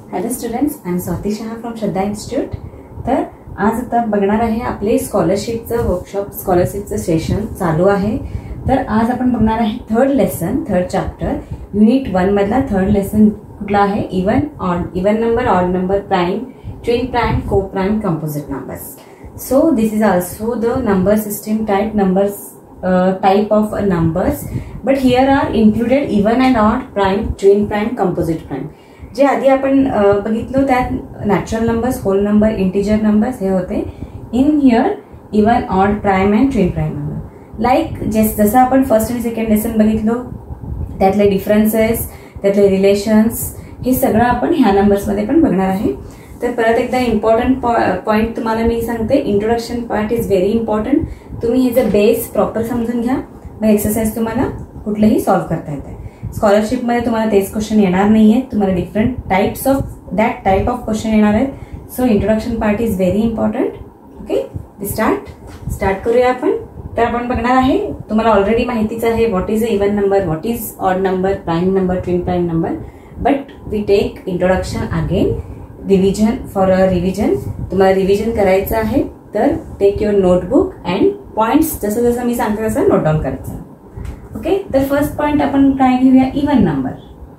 Hello students, I am Swati Shah from Shraddha institute. तर आज आता बघणार आहे आपले स्कॉलरशिपचं वर्कशॉप, स्कॉलरशिपचं सेशन चालू आहे. तर आज आपण बघणार आहे third lesson, third chapter, unit 1 मधला थर्ड लेसन कुठला आहे? Even number, odd number, prime, twin prime, को prime, composite numbers. So this is also the number system type type of numbers, but here are included even and odd, prime, twin prime, composite prime. जे आधी आपण बघितलो त्यात natural numbers, whole number, integer numbers हे होते. In here even, odd, prime and twin prime number. Like जसं आपण first आणि सेकंड लेसन बघितलो त्यातले डिफरन्सेस, त्यातले रिलेशन्स, हे सगळं आपण ह्या नंबर्समध्ये पण बघणार आहे. तर परत एकदा इम्पॉर्टंट पॉईंट तुम्हाला मी सांगते, introduction part is very important. तुम्ही हे जर बेस प्रॉपर समजून घ्या, मग एक्सरसाइज तुम्हाला कुठलंही सॉल्व्ह करता येते. स्कॉलरशिपमध्ये तुम्हाला तेच क्वेश्चन येणार नाहीये, तुम्हाला different types of that type of question येणार आहेत. So introduction part is very important. Okay, start करूया आपण. तर आपण बघणार आहे, तुम्हाला ऑलरेडी माहितीच आहे what is a even number, what is odd number, prime number, twin prime number. But we take introduction again, revision for a revision. तुम्हाला रिव्हिजन करायचं आहे तर take your notebook and points जसं जसं मी सांगते तसं नोट डाऊन करायचं. ओके, तर फर्स्ट पॉइंट आपण काय घेऊया? Even number.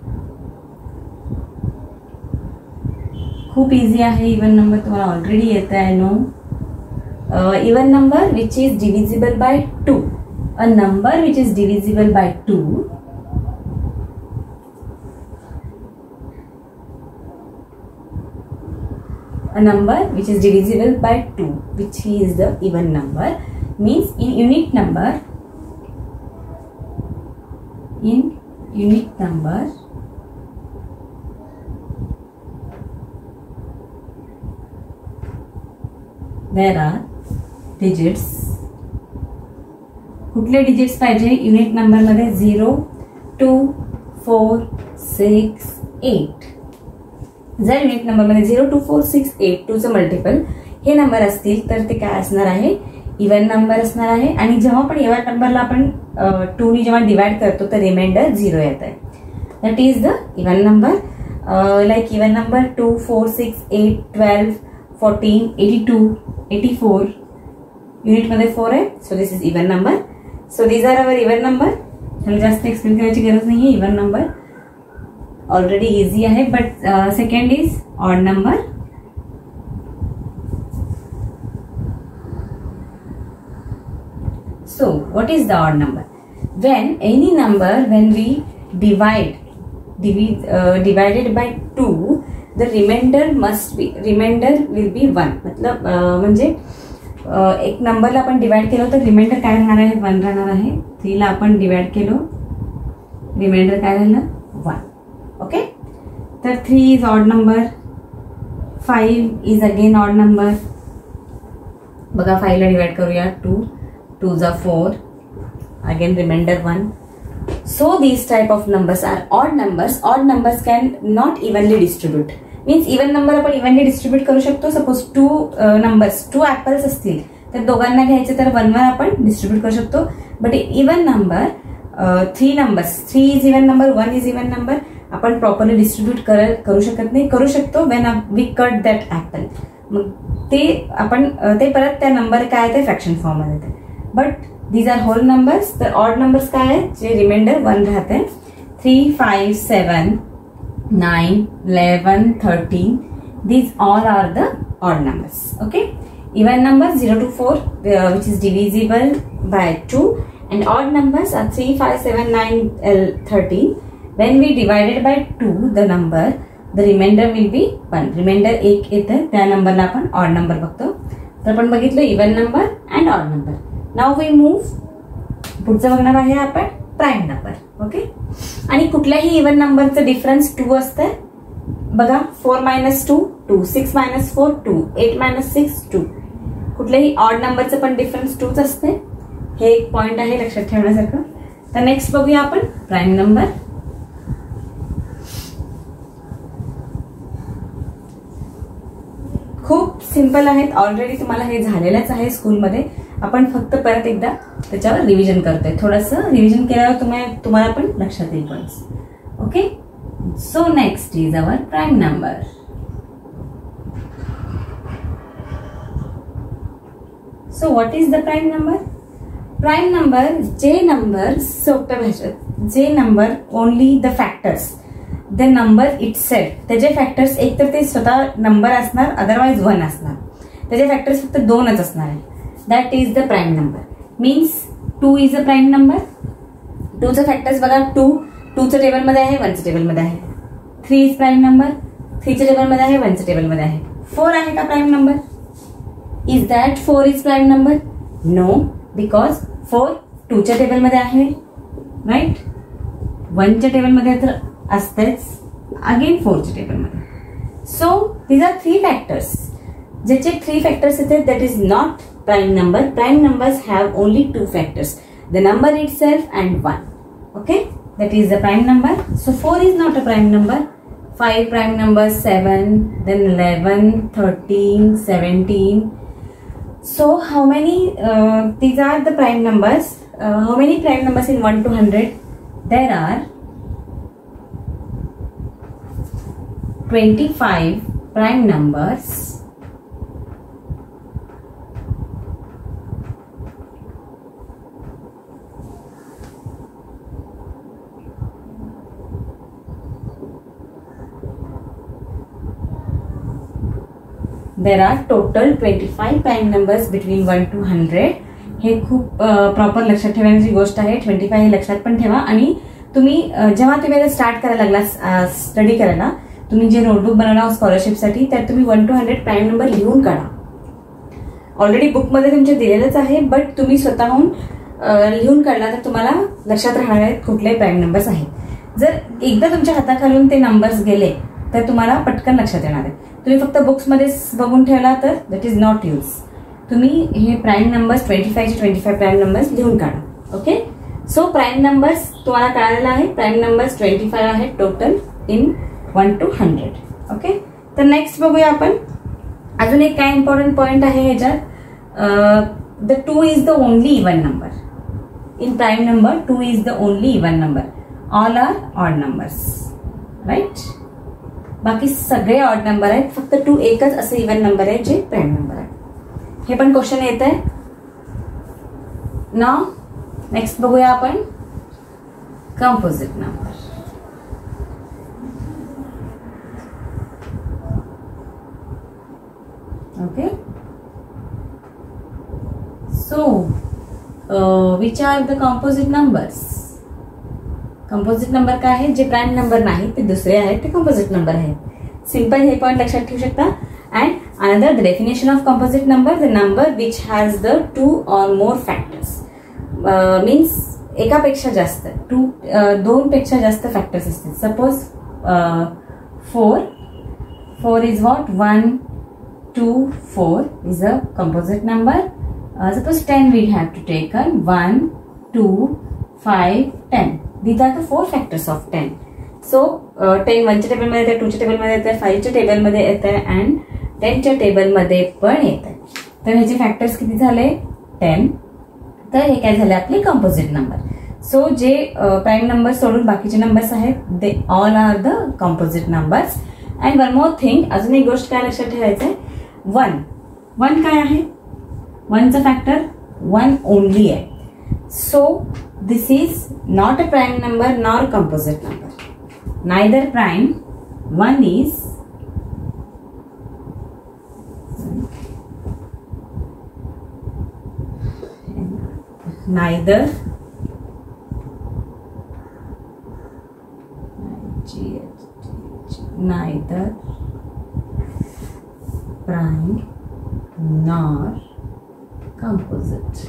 खूप इझी आहे इवन नंबर, तुम्हाला ऑलरेडी येत आहे. No, even number which is divisible by 2. A number which is divisible by 2 a number which is divisible by 2, which is the even number, means in unit number there are digits. कुठले digits पाहिजे unit number मध्ये? 0, 2, 4, 6, 8. जर unit number मध्ये 0, 2, 4, 6, 8 2 चे multiple हे number असतील तर ते काय असणार आहे? इवन नंबर असणार आहे. आणि जेव्हा पण इवन नंबरला आपण 2 ने जेव्हा डिवाइड करतो तर रिमाइंडर 0 येत आहे. That is the even number. Like even number 2, 4, 6, 8, 12, 14, 82, 84. Unit मध्ये 4 आहे. So this is even number. So these are our even number. त्याला जास्त एक्सप्लेन करायची गरज नाही आहे. इवन नंबर ऑलरेडी इझी आहे. But second is odd number. So what is the odd number? When any number, when we divided by 2, the remainder will be 1. मतलब म्हणजे एक नंबरला आपण डिवाइड केलं तर रिमाइंडर काय राहणार आहे? 1 राहणार आहे. 3 ला आपण डिवाइड केलो, रिमाइंडर काय राहिलं? 1. ओके, तर 3 is odd number. 5 is again odd number. बघा 5 ला डिवाइड करूया, 2 is 4, again remainder 1. So these type of numbers are odd numbers. Odd numbers can not evenly distribute. Means even number आपण evenly distribute करू शकतो. Suppose 2 numbers, 2 apples असतील तर दोघांना घ्यायचे तर 1 वर आपण डिस्ट्रीब्यूट करू शकतो. But even number 3 numbers, 3 is even number, 1 is even number, आपण प्रॉपरली डिस्ट्रीब्यूट करू शकत नाही. करू शकतो when we cut that apple. मग ते आपण ते परत त्या नंबर काय आहे ते फ्रॅक्शन फॉर्म मध्ये येते. But these are whole numbers. तर ऑड नंबर्स काय आहे? जे रिमाइंडर 1 राहते. 3, 5, 7, 9, 11, 13. These all are the odd numbers. Okay. Even numbers 0 to 4, which is divisible by 2, and odd numbers are 3, 5, 7, 9, 13. When we divided by 2 the number, the remainder will be 1. Remainder 1 येते, त्या नंबरला आपण odd number बघतो. तर आपण बघितलं even number and odd number. Now we move. पुढचं बघणार आहे आपण प्राइम नंबर. ओके, आणि कुठल्याही इवन नंबरचं डिफरन्स 2 असते. बघा 4 - 2, 2, 6 - 4, 2, 8 - 6, 2. कुठल्याही ऑड नंबरचं पण डिफरन्स 2च असते. हे एक पॉइंट आहे लक्षात ठेवण्यासारखं. तर नेक्स्ट बघूया आपण प्राइम नंबर. खूप सिंपल आहेत. ऑलरेडी तुम्हाला हे झालेलंच आहे स्कूलमध्ये. आपण फक्त परत एकदा त्याच्यावर रिव्हिजन करतोय. थोडंसं रिव्हिजन केल्यावर तुम्हाला पण लक्षात येईल points. Okay, so next is our prime number. So what is the prime number? Prime number जे नंबर सोप्या भाषेत जे number only the factors the number itself, त्याचे फॅक्टर्स एक तर ते स्वतः नंबर असणार, अदरवाइज 1 असणार, त्याचे फॅक्टर्स फक्त 2च असणार आहे. That is the prime number. Means 2 is a prime number. 2चं फॅक्टर्स बघा, 2चं टेबलमध्ये आहे, 1चं टेबलमध्ये आहे. 3 इज प्राईम नंबर, 3च्या टेबलमध्ये आहे, 1च्या टेबलमध्ये आहे. 4 आहे का prime number? Is that 4 is prime number? No, because 4 2च्या टेबलमध्ये आहे, राईट. 1च्या टेबलमध्ये तर असतेच, अगेन 4च्या टेबलमध्ये. So these are 3 factors. ज्याचे 3 फॅक्टर्स येते that is not prime number. Prime numbers have only 2 factors, the number itself and 1. Okay, that is the prime number. So 4 is not a prime number. 5 prime numbers, 7, then 11, 13, 17. So how many these are the prime numbers? How many prime numbers in 1 to 100? There are 25 prime numbers. There are total 25 prime numbers between 1 to 100. हे खूप proper लक्षात ठेवण्याची गोष्ट आहे. 25 हे लक्षात पण ठेवा. आणि तुम्ही जेव्हा तुम्ही स्टार्ट करायला लागला स्टडी करायला, तुम्ही जे नोटबुक बनवला स्कॉलरशिपसाठी, तर तुम्ही 1 to 100 प्राईम नंबर लिहून काढा. ऑलरेडी बुकमध्ये तुमच्या दिलेलंच आहे, बट तुम्ही स्वतःहून लिहून काढला तर तुम्हाला लक्षात राहणार आहेत कुठले प्राईम नंबर्स आहेत. जर एकदा तुमच्या हाताखालून ते नंबर्स गेले तर तुम्हाला पटकन लक्षात येणार आहे. तुम्ही फक्त बुक्समध्ये बघून ठेवला तर दॅट इज नॉट यूज. तुम्ही हे प्राईम नंबर्स 25 चे 25 प्राईम नंबर्स लिहून काढा. ओके, सो प्राईम नंबर्स तुम्हाला कळालेला आहे. प्राईम नंबर्स 25 आहेत टोटल इन 1 to 100. ओके, तर नेक्स्ट बघूया आपण. अजून एक काय इम्पॉर्टंट पॉइंट आहे ह्याच्यात. The 2 is the only even number. In prime number 2 is the only even number. All are odd numbers, right. बाकी सगळे ऑड नंबर आहेत, फक्त 2 एकच असं इवन नंबर आहे जे प्राईम नंबर आहे. हे पण क्वेश्चन येत आहे. नाउ नेक्स्ट बघूया आपण composite number. Okay, so which are the composite numbers? Composite number काय आहे? जे प्राईम नंबर नाही ते दुसरे आहेत, ते कंपोजिट नंबर आहेत. सिंपल हे पॉइंट लक्षात ठेवू शकता. And another the definition of composite number, the number which has the 2 or more factors. Means एकापेक्षा जास्त 2 पेक्षा जास्त फॅक्टर्स असतील. Suppose 4 is what? 1, 2, 4 is a composite number. Suppose 10 we have to take 1, 2, 5, 10. These are the 4 factors of 10. So 10 1च्या टेबलमध्ये येते, 2च्या टेबलमध्ये येते, 5च्या टेबलमध्ये येते अँड 10च्या टेबलमध्ये पण येते. तर ह्याचे फॅक्टर्स किती झाले? 10. तर हे काय झाले? आपले कंपोजिट नंबर. सो जे प्राईम नंबर सोडून बाकीचे नंबर्स आहेत they all are the composite numbers. And one more thing, अजून एक गोष्ट काय लक्षात ठेवायचं आहे. 1 काय आहे? 1चा फॅक्टर 1 ओनली आहे. So this is not a prime number nor composite number. Neither prime. 1 is neither prime nor composite.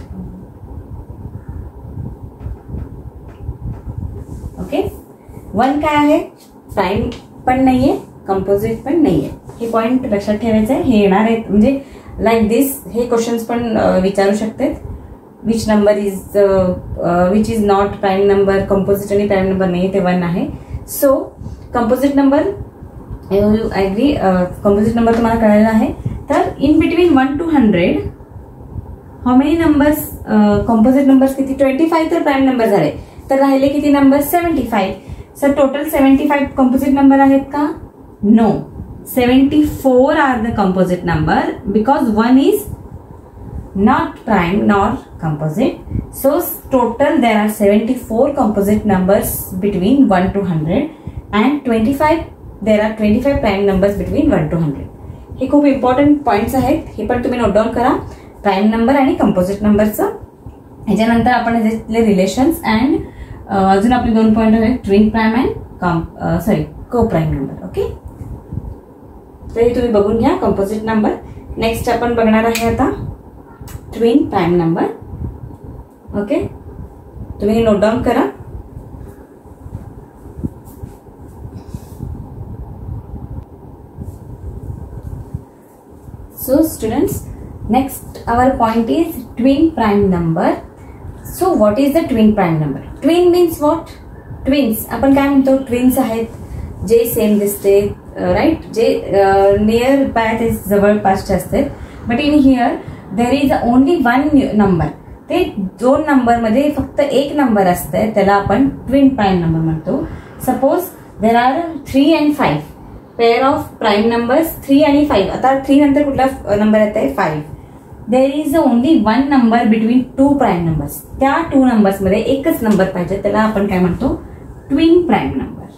Okay, 1 काय आहे? प्राईम पण नाहीये, कंपोजिट पण नाहीये. हे पॉइंट लक्षात ठेवायचं आहे. हे येणार आहेत म्हणजे लाईक दिस. हे क्वेश्चन्स पण विचारू शकतात. Which number which is not prime number. Composite आणि प्राईम नंबर नाही, ते 1 आहे. So composite number, I agree, composite number तुम्हाला कळायला आहे. तर in between 1 to 100 how many numbers? Composite numbers किती? 25 तर प्राईम नंबर झाले. तर राहिले किती number? 75. Sir total 75 composite number आहेत का? No, 74 are the composite number because 1 is not prime nor composite. So total there are 74 composite numbers between 1 to 100 and 25 there are 25 prime numbers between 1 to 100. हे खूप important points आहेत, हे पण तुम्ही note down करा, prime number आणि composite नंबरचं. ह्याच्यानंतर आपण घेतले रिलेशन्स अँड अजून आपले 2 पॉइंट आहेत, twin prime and co prime number. Okay, तर हे तुम्ही बघून घ्या कंपोजिट नंबर. नेक्स्ट आपण बघणार आहे आता ट्विन प्राइम नंबर. ओके, तुम्ही हे नोट डाऊन करा. So students, next our point is twin prime number. So what is the twin prime number? Twin means what? Twins. आपण काय म्हणतो, ट्विन्स आहेत जे सेम दिसते, राईट, जे नियर बाय ते जवळपासचे असते. But in here there is only one number. ते 2 नंबर मध्ये फक्त एक नंबर असते, त्याला आपण ट्विन प्राइम नंबर म्हणतो. Suppose there are 3 and 5 pair of prime numbers, 3 आणि 5. आता 3 नंतर कुठला नंबर येत आहे, 5. There is only one number between 2 prime numbers. त्या 2 नंबर्स मध्ये एकच नंबर पाहिजे, त्याला आपण काय म्हणतो, twin prime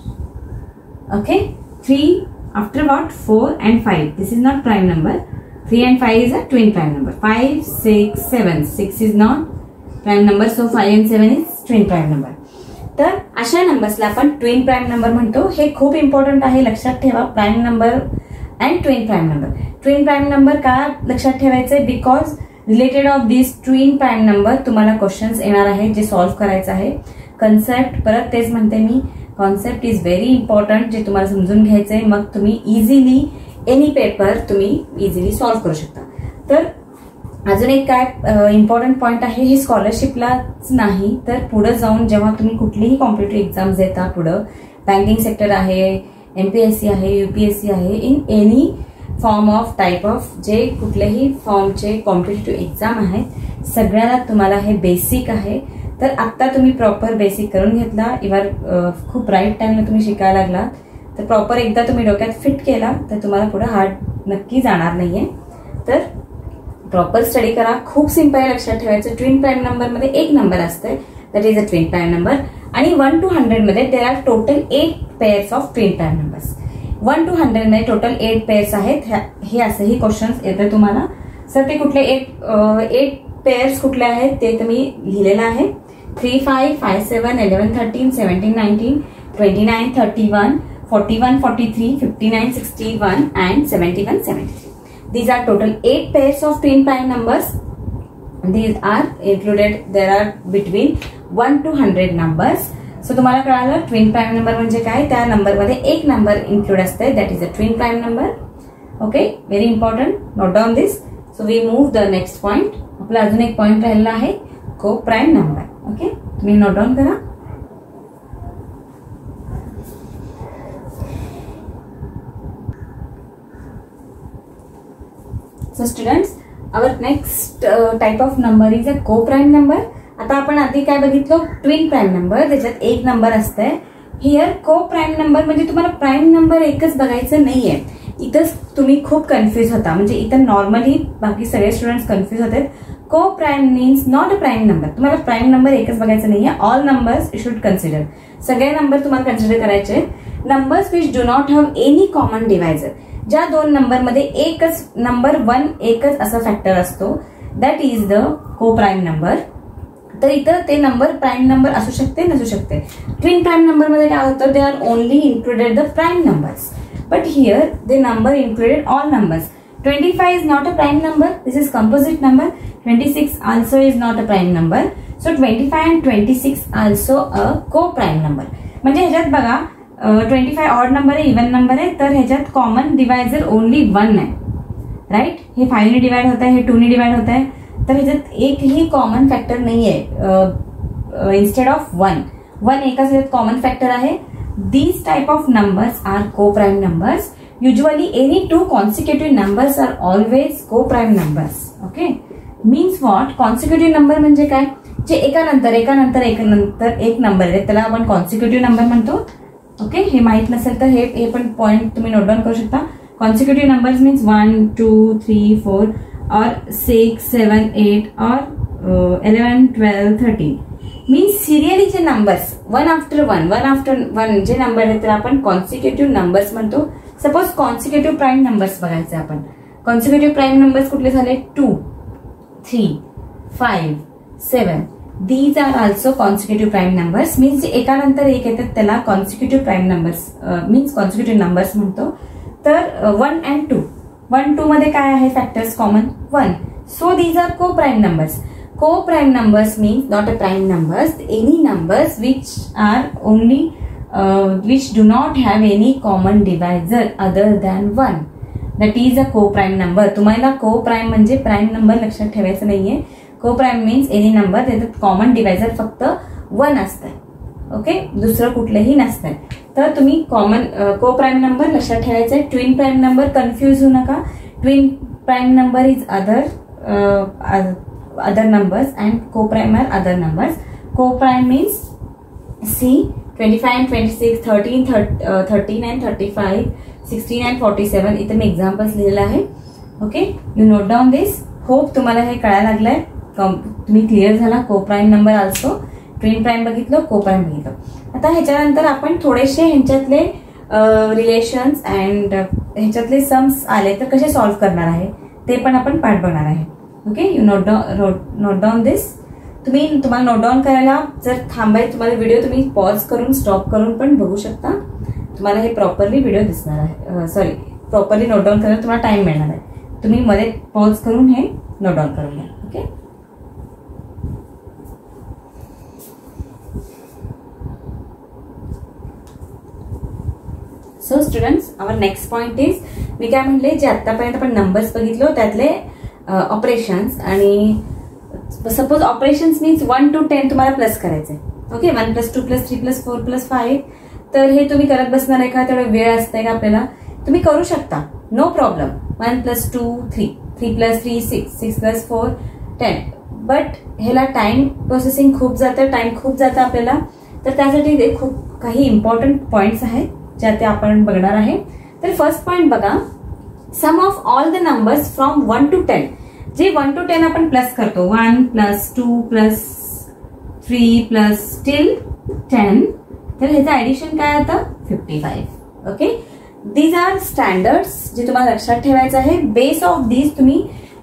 number. Okay, 3 after what 4 and 5. This is not prime number. 3 and 5 is a twin prime number. 5, 6, 7. 6 is not prime number, so 5 and 7 is twin prime number. तर अशा नंबर्सला आपण ट्विन प्राइम नंबर म्हणतो. हे खूप important आहे, लक्षात ठेवा. Prime number and twin prime number. Twin prime number का लक्षात ठेवायचे, because related of this twin prime number तुम्हाला क्वेश्चन्स येणार आहेत जे सॉल्व्ह करायचं आहे. कन्सेप्ट परत तेच म्हणते मी, कॉन्सेप्ट इज व्हेरी इम्पॉर्टंट, जे तुम्हाला समजून घ्यायचंय. मग तुम्ही इझिली एनी पेपर तुम्ही इझिली सॉल्व्ह करू शकता. तर अजून एक काय इम्पॉर्टंट पॉइंट आहे, हे स्कॉलरशिपलाच नाही तर पुढे जाऊन जेव्हा तुम्ही कुठलीही कॉम्पिटेटिव्ह एक्झाम्स देता, पुढं बँकिंग सेक्टर आहे, MPSC आहे, UPSC आहे, in any form of type of जे कुठलेही फॉर्मचे कॉम्पिटेटिव्ह एक्झाम आहेत, सगळ्याला तुम्हाला हे बेसिक आहे. तर आत्ता तुम्ही प्रॉपर बेसिक करून घेतला, इव्हर खूप राईट टाइमला तुम्ही शिकायला लागला, तर प्रॉपर एकदा तुम्ही डोक्यात फिट केला तर तुम्हाला पुढे हार्ड नक्की जाणार नाहीये. तर प्रॉपर स्टडी करा. खूप सिंपल आहे, लक्षात ठेवायचं. ट्विन प्राइम नंबर मध्ये एक नंबर असते, that is a twin prime number. आणि 1 to 100 मध्ये there are total 8 pairs of twin prime numbers. 1 to 100 मध्ये टोटल 8 पेअर्स आहेत. हे असेही क्वेश्चन्स येते तुम्हाला. सर ते कुठले 8 पेअर्स कुठले आहेत ते तुम्ही लिहिलेलं आहे. 3, 5, 5, 7, 11, 13, 17, 19, 29, 31, 41, 43, 59, 61 and 71, 73. These are total 8 pairs of twin prime numbers. These are included. There are between 1 to 100 numbers. So तुम्हाला कळालं ट्विन प्राइम नंबर म्हणजे काय. त्या नंबर मध्ये एक नंबर इन्क्लूड असते, that is a twin prime number. Okay, very important, note down this. So we move the next point. आपला अजून एक पॉइंट राहिलेला आहे, को प्राइम नंबर. ओके, तुम्ही नोट डाऊन करा. So students, our next type of number is a co-prime number. आता आपण आधी काय बघितलं, ट्विन प्राइम नंबर, त्याच्यात एक नंबर असते. हिअर को प्राइम नंबर म्हणजे तुम्हाला प्राइम नंबर एकच बघायचं नाहीये. इथं तुम्ही खूप कन्फ्युज होता, म्हणजे इथं नॉर्मली बाकी सगळे स्टुडंट्स कन्फ्युज होतात. Co prime means not a prime number. तुम्हाला प्राइम नंबर एकच बघायचं नाहीये. All numbers should consider. सगळे नंबर तुम्हाला कन्सिडर करायचे. Numbers which do not have any common divisor. ज्या 2 नंबर मध्ये एकच नंबर 1 एकच असा फॅक्टर असतो, that is the co prime number. तर इथं ते नंबर प्राइम नंबर असू शकते, नसू शकते. ट्विन प्राइम नंबर मध्ये काय होतं, they are only included the prime numbers, but here they number included all numbers. 25 is not a prime number. This is composite number. 26 also is not a prime number. So 25 and 26 also a co-prime number. म्हणजे ह्याच्यात बघा 25 odd number आहे, even number आहे, तर ह्याच्यात common divisor only 1 आहे, right. हे 5 ने डिवाइड होत आहे, हे 2 ने डिवाइड होत आहे, तर ह्याच्यात एकही कॉमन फॅक्टर नाही आहे. इन्स्टेड ऑफ 1 एकाच ह्याच्यात कॉमन फॅक्टर आहे. These type of numbers are co-prime numbers. Usually any 2 consecutive numbers are always co-prime numbers. Okay, means what? Consecutive number म्हणजे काय, जे एकानंतर एक नंबर आहे त्याला आपण कॉन्सिक्युटिव्ह नंबर म्हणतो. ओके, हे माहित नसेल तर हे पण पॉइंट तुम्ही नोट डाऊन करू शकता. Consecutive numbers means 1, 2, 3, 4 or 6, 7, 8 or 11, 12, 13 means serially जे नंबर्स वन आफ्टर वन जे नंबर आहेत त्याला आपण कॉन्सिक्युटिव्ह नंबर्स म्हणतो. सपोज कॉन्सिक्युटिव्ह प्राईम नंबर्स बघायचे आपण. कॉन्सिक्युटिव्ह प्राईम नंबर्स कुठले झाले 2, 3, 5, 7 these are also consecutive prime numbers means जे एकानंतर एक येतात त्याला consecutive prime numbers means consecutive numbers म्हणतो. तर 1 and 2 1, 2 मध्ये काय आहे factors common 1. So these are co prime numbers. Co-prime numbers means not a prime numbers, any numbers which are only which do not have any common divisor other than 1. That is a co-prime number. तुम्हाला co-prime म्हणजे prime number लक्षात ठेवायचं नाहीये. Co-prime means any number त्याच्यात common divisor फक्त 1 असतं. Okay, दुसरं कुठलंही नसतं. तर तुम्ही कॉमन co-prime number लक्षात ठेवायचं आहे. ट्विन प्राईम नंबर कन्फ्यूज होऊ नका. Twin prime number is other numbers and co-prime are other numbers. Co-prime means see 25 and 26, 13 and 35, 16 and 47 इथे मी एक्झाम्पल्स लिहिलेलं आहे. Okay, you note down this. Hope तुम्हाला हे कळायला लागलंय, तुम्ही क्लिअर झाला. Co-prime number also twin prime बघितलं, को-प्राईम बघितलं. आता ह्याच्यानंतर आपण थोडेसे ह्यांच्यातले रिलेशन्स अँड ह्याच्यातले सम्स आले तर कसे सॉल्व्ह करणार आहे ते पण आपण पाठ बघणार आहे. Okay, you note down this. तुम्हाला नोट डाऊन करायला जर तुम्हाला व्हिडिओ तुम्ही पॉज करून स्टॉप करून पण बघू शकता. तुम्हाला हे प्रॉपरली व्हिडिओ दिसणार आहे. प्रॉपरली नोट डाऊन करायला तुम्हाला टाइम मिळणार आहे. तुम्ही मध्ये पॉज करून हे नोट डाऊन करून घ्या. Okay, so students, our next point is, मी काय म्हणले जे आतापर्यंत आपण नंबर्स बघितलो त्यातले ऑपरेशन्स. आणि सपोज ऑपरेशन्स मीन्स 1 to 10 तुम्हाला प्लस करायचंय. ओके, 1 + 2 + 3 + 4 + 5. तर हे तुम्ही करत बसणार आहे का? तेवढा वेळ असतंय का आपल्याला? तुम्ही करू शकता, नो प्रॉब्लेम. 1 + 2 3, 3 + 3 6, 6 + 4 10. बट ह्याला टाइम प्रोसेसिंग खूप जातं, टाइम खूप जातं आपल्याला. तर त्यासाठी खूप काही इम्पॉर्टंट पॉइंट्स आहेत ज्या ते आपण बघणार आहे. तर फर्स्ट पॉइंट बघा, sum of all the numbers from 1 to 10. जे 1 to 10 आपण प्लस करतो, 1 + 2 + 3 + till 10, तर ह्याचं ऍडिशन काय आता 55. ओके, दीज आर स्टँडर्ड्स जे तुम्हाला लक्षात ठेवायचं आहे. बेस ऑफ दीज तुम्ही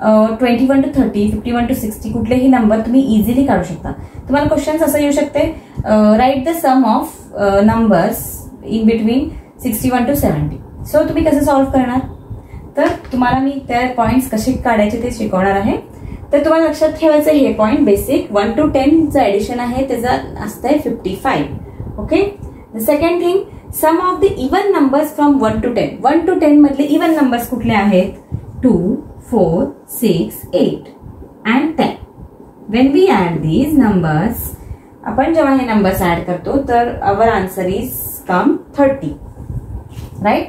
21 to 30, 51 to 60 कुठलेही नंबर तुम्ही इझिली काढू शकता. तुम्हाला क्वेश्चन्स असं येऊ शकते, write the sum of numbers in between 61 to 70. So तुम्ही कसं सॉल्व्ह करणार? तर तुम्हाला मी त्या पॉइंट्स कसे काढायचे ते शिकवणार आहे. तर तुम्हाला लक्षात ठेवायचं हे पॉइंट बेसिक 1 to 10 चं ऍडिशन आहे त्याचं असतंय 55. Okay, the second thing, sum of the even numbers from 1 to 10. 1 to 10 मधले इवन नंबर्स कुठले आहेत? 2, 4, 6, 8 and 10. When we add these numbers, आपण जेव्हा हे नंबर्स ऍड करतो तर our answer is come 30. Right,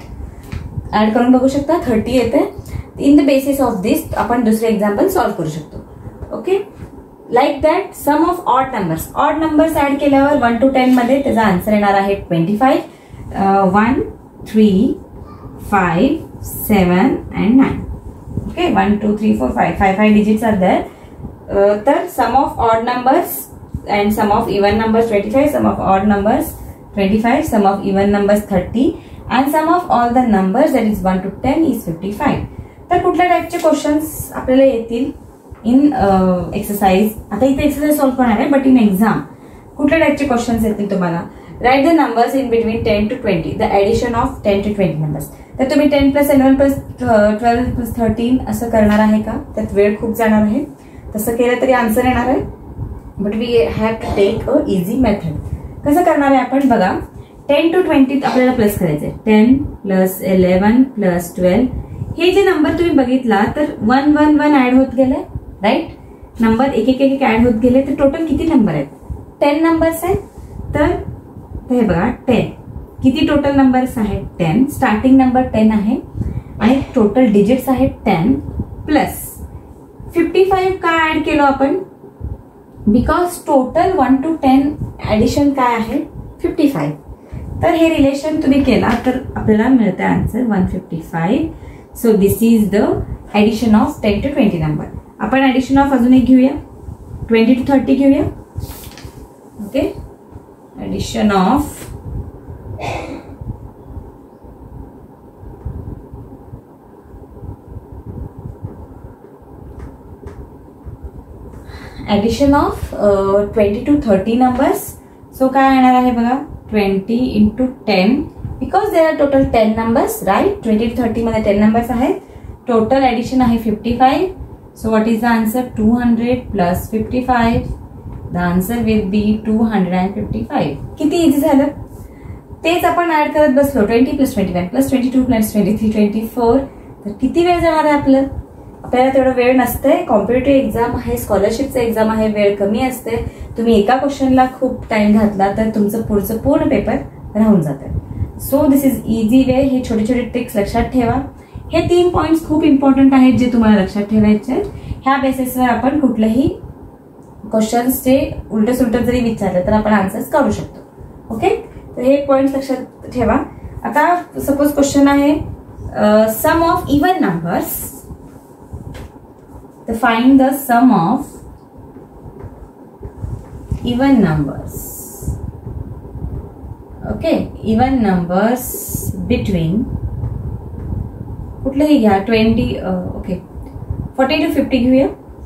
add करून बघू शकता 30 येते. In the basis of this आपण दुसरे एक्झाम्पल सॉल्व्ह करू शकतो. Okay, like that sum of odd numbers add केल्यावर 1 to 10 मध्ये त्याचा आन्सर येणार आहे 25. 1, 3, 5, 7 and 9. Okay, 1, 2, 3, 4, 5 digits are there. तर sum of odd numbers and sum of even numbers 25, sum of odd numbers 25, sum of even numbers 30 and sum of all the numbers that is 1 to 10 is 55. तर कुठल्या टाइपचे questions आपल्याला येतील in exercise? आता इथे exercise solve करणार आहे, but in exam कुठल्या टाइपचे क्वेश्चन्स येतील तुम्हाला? Write the numbers in between 10 to 20, the addition of 10 to 20 numbers. तर तुम्ही 10 + 11 + 12 + 13 असं करणार आहे का? त्यात वेळ खूप जाणार आहे. तसं केलं तरी आन्सर येणार आहे, but we have to take a easy method. कसं करणार आहे आपण बघा. 10 to 20 आपल्याला प्लस करायचंय. 10 + 11 + 12 हे जे नंबर तुम्ही बघितला तर 1 1 1 ऍड होत गेले. राईट, नंबर एक एक ऍड होत गेले. तर टोटल किती नंबर आहेत? 10 नंबर्स आहेत. तर हे बघा 10 किती टोटल नंबर्स आहेत? 10. स्टार्टिंग नंबर 10 आहे आणि टोटल डिजिट्स आहेत 10 प्लस 55 का ऍड केलो आपण? बिकॉज टोटल 1 to 10 ऍडिशन काय आहे? 55. तर हे रिलेशन तुम्ही केला तर आपल्याला मिळते answer 155. So this is the addition of 10 to 20 number. आपण ॲडिशन ऑफ अजून एक घेऊया, 20 to 30 घेऊया. Okay, addition of addition of 20 to 30 numbers. So काय येणार आहे बघा, 20 into 10 because there are total 10 numbers, right. 20 to 30 मध्ये 10 नंबर्स आहेत. टोटल ॲडिशन आहे 55. So what is the answer, 200 plus 55. The answer will be 255. किती इझी झालं. तेच आपण ऍड करत बसलो, 20 plus 21 plus 22 plus 23 24. तर किती वेळ जाणार आहे आपलं. आपल्याला तेवढा वेळ नसते. कॉम्पिटेटिव्ह एक्झाम आहे, स्कॉलरशिपचं एक्झाम आहे, वेळ कमी असते. तुम्ही एका क्वेश्चनला खूप टाइम घातला तर तुमचं पुढचं पूर्ण पेपर राहून जातं. So this is easy way. हे छोटे छोटे ट्रिक्स लक्षात ठेवा. हे 3 पॉइंट्स खूप इम्पॉर्टंट आहेत जे तुम्हाला लक्षात ठेवायचे आहेत. ह्या बेसिसवर आपण कुठल्याही क्वेश्चन्सचे उलट सुलट जरी विचारलं तर आपण आन्सर्स काढू शकतो. ओके, तर हे पॉइंट्स लक्षात ठेवा. आता सपोज क्वेश्चन आहे sum of even numbers. To find the sum of even numbers. Okay, even numbers between कुठलेही घ्या, 20 ओके 40 to 50 घेऊया.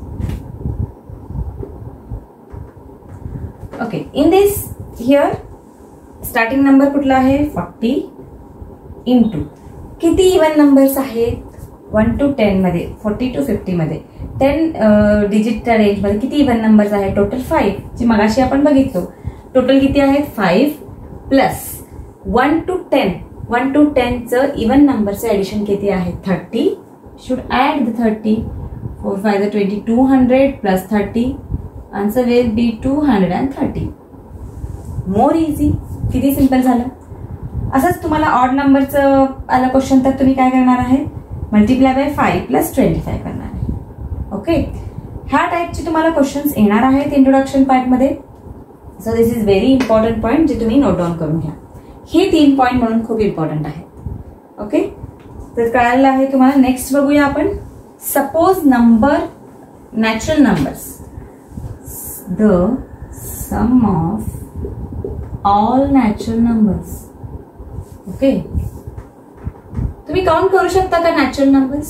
Okay, in this here starting number कुठला आहे 40 इंटू किती इवन नंबर्स आहेत 1 to 10 मध्ये, 40 to 50 मध्ये 10 डिजिटच्या रेंज मध्ये किती इव्हन नंबर्स आहेत. टोटल 5 जे मगाशी आपण बघितलो. टोटल किती आहेत 5 प्लस 1 to 10. 1 to 10 चं इव्हन नंबरचं ऍडिशन किती आहे 30. Should add the 30. 4 5 20, 200 plus 30. Answer will be 230. More easy. किती सिंपल झालं. असंच तुम्हाला ऑड नंबरचं आलं क्वेश्चन तर तुम्ही काय करणार आहे, मल्टिप्लाय बाय 5 प्लस 25 करणार आहे. ओके, ह्या टाईपचे तुम्हाला क्वेश्चन्स येणार आहेत इंट्रोडक्शन पार्ट मध्ये. So this is very important point जे तुम्ही नोट डाऊन करून घ्या. हे 3 पॉईंट म्हणून खूप इम्पॉर्टंट आहेत. ओके, तर कळायला आहे तुम्हाला. नेक्स्ट बघूया आपण. Suppose number natural numbers. The sum of all natural numbers. Okay, तुम्ही काउंट करू शकता का नॅचरल नंबर्स.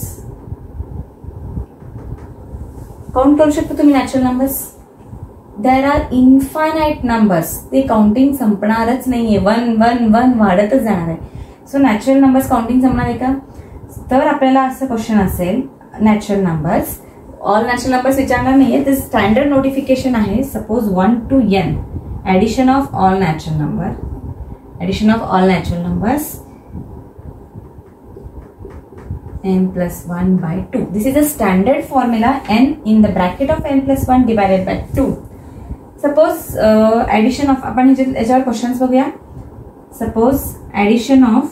काउंट करू शकता तुम्ही natural numbers. There are infinite numbers. ते काउंटिंग संपणारच नाहीये. 1 1 1 वाढतच जाणार आहे. सो नॅचरल नंबर्स काउंटिंग संपणार आहे का. तर आपल्याला असं क्वेश्चन असेल natural numbers, all natural numbers विचारणार नाहीये. ते स्टँडर्ड नोटिफिकेशन आहे. Suppose 1 to n addition of all natural number. Addition of all natural numbers n plus 1 by 2. This is a standard formula. n in the bracket of n plus 1 divided by 2. Suppose addition of आपण याच्यावर questions बघूया. Suppose addition of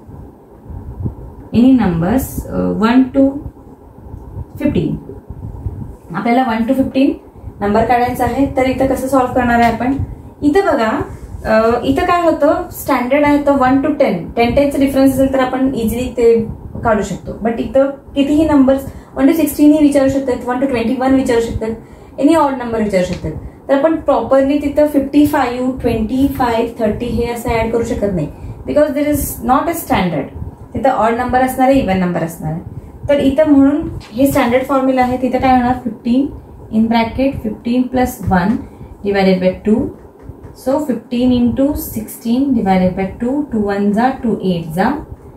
any numbers 1 to 15. आपल्याला 1 to 15 number काढायचा आहे. तर इथं कसं solve करणार आहे आपण. इथं बघा, इथं काय होतं स्टँडर्ड आहे तो 1 to 10. 10चा डिफरन्स असेल तर आपण इझिली ते काढू शकतो. बट इथं कितीही नंबर्स 1 to 16 ही विचारू शकतात, 1 to 21 विचारू शकतात, एनी ऑड नंबर विचारू शकतात. तर आपण प्रॉपरली तिथं 55, 25, 30 हे असं ऍड करू शकत नाही. Because there is not a standard. तिथं ऑड नंबर असणार आहे, इव्हन नंबर असणार आहे. तर इथं म्हणून हे स्टँडर्ड फॉर्म्युला आहे. तिथं काय होणार 15 in bracket 15 plus 1 divided by 2. So 15 into 16 divided by 2. 2 1 जा 2 8 जा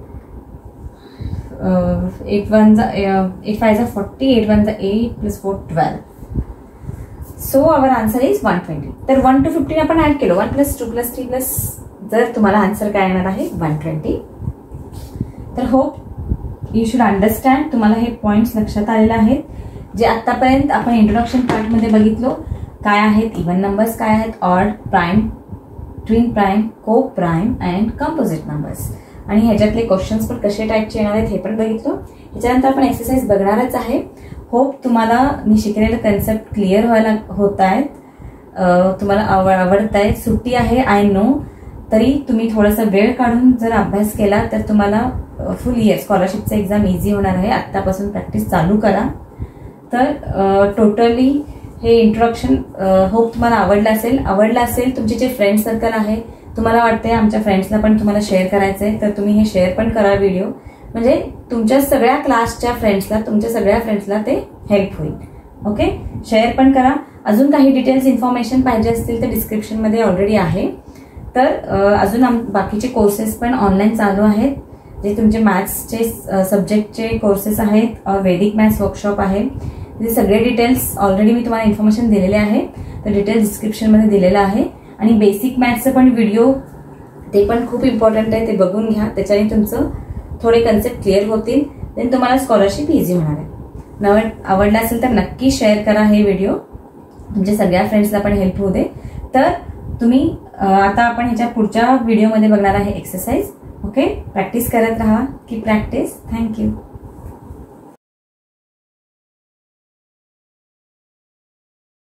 8 1 जा 8 5 जा 40, 8 1 जा 8 plus 4 12. So our answer is 120. तर 1 to 15 आपण ऍड केलं. 1 plus 2 plus 3 plus जर तुम्हाला आन्सर काय येणार आहे 120. तर होप यू शुड अंडरस्टँड. तुम्हाला हे पॉइंट्स लक्षात आलेले आहेत जे आतापर्यंत आपण इंट्रोडक्शन पार्ट मध्ये बघितलो. काय आहेत इव्हन नंबर्स, काय आहेत ऑड, प्राइम, ट्विन प्राइम, को प्राइम अँड कंपोजिट नंबर्स. आणि ह्याच्यातले क्वेश्चन्स पण कसे टाईपचे येणार आहेत हे पण बघितलो. ह्याच्यानंतर आपण एक्सरसाइज बघणारच आहे. होप तुम्हाला मी शिकलेले कन्सेप्ट क्लिअर व्हायला होत आहेत, तुम्हाला आवडत आहेत. सुट्टी आहे आय नो, तरी तुम्ही थोडासा वेळ काढून जर अभ्यास केला तर तुम्हाला फुल इयर स्कॉलरशिपचं एक्झाम इझी होणार आहे. आत्तापासून प्रॅक्टिस चालू करा. तर टोटली हे इंट्रोडक्शन होप तुम्हाला आवडलं असेल. तुमचे जे फ्रेंड सर्कल आहे, तुम्हाला वाटते आमच्या फ्रेंड्सला पण तुम्हाला शेअर करायचं आहे, तर तुम्ही हे शेअर पण करा व्हिडिओ. म्हणजे तुमच्या सगळ्या क्लासच्या फ्रेंड्सला, तुमच्या सगळ्या फ्रेंड्सला ते हेल्प होईल. ओके, शेअर पण करा. अजून काही डिटेल्स इन्फॉर्मेशन पाहिजे असतील तर डिस्क्रिप्शनमध्ये ऑलरेडी आहे. तर अजून बाकीचे कोर्सेस पण ऑनलाईन चालू आहेत. जे तुमचे मॅथ्सचे सब्जेक्टचे कोर्सेस आहेत, वैदिक मॅथ्स वर्कशॉप आहे. ते सगळे डिटेल्स ऑलरेडी मी तुम्हाला इन्फॉर्मेशन दिलेले आहे. तर डिटेल्स डिस्क्रिप्शनमध्ये दिलेलं आहे. आणि बेसिक मॅथ्सचं पण व्हिडिओ, ते पण खूप इम्पॉर्टंट आहे, ते बघून घ्या. त्याच्याने तुमचं थोडे कन्सेप्ट क्लिअर होतील. देन तुम्हाला स्कॉलरशिप इझी होणार आहे. आवडला असेल तर नक्की शेअर करा हे व्हिडिओ. तुमच्या सगळ्या फ्रेंड्सला पण हेल्प होऊ दे. तर तुम्ही आता आपण ह्याच्या पुढच्या व्हिडिओमध्ये बघणार आहे एक्सरसाइज. ओके, प्रॅक्टिस करत राहा. की प्रॅक्टिस. थँक्यू.